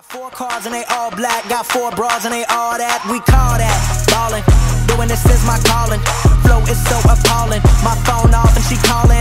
Four cars and they all black, got four bras and they all that. We call that ballin', doing this is my calling. Flow is so appalling, my phone off and she calling.